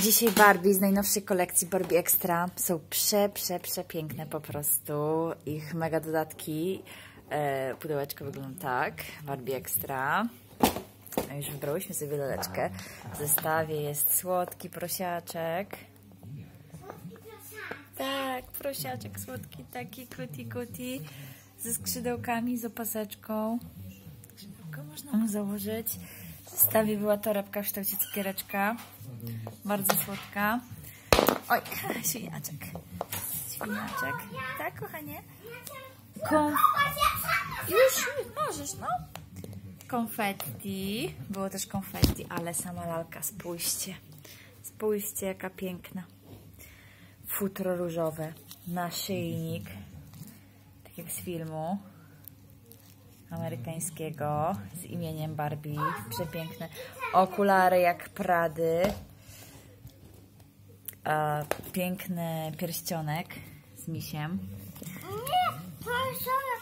Dzisiaj Barbie z najnowszej kolekcji Barbie Extra. Są przepiękne po prostu. Ich mega dodatki. Pudełeczko wygląda tak. Barbie Extra. Już wybrałyśmy sobie laleczkę. W zestawie jest słodki prosiaczek. Tak, prosiaczek słodki, taki cutie ze skrzydełkami, z opaseczką. Skrzydełko można mu założyć. W zestawie była torebka w kształcie cukiereczka. Bardzo słodka. Oj, świniaczek. Świniaczek. Tak, kochanie? Już możesz, no. Konfetti. Było też konfetti, ale sama lalka, spójrzcie. Spójrzcie, jaka piękna. Futro różowe. Naszyjnik. Tak jak z filmu amerykańskiego z imieniem Barbie. Przepiękne. Okulary jak Prady. Piękny pierścionek z misiem. Nie,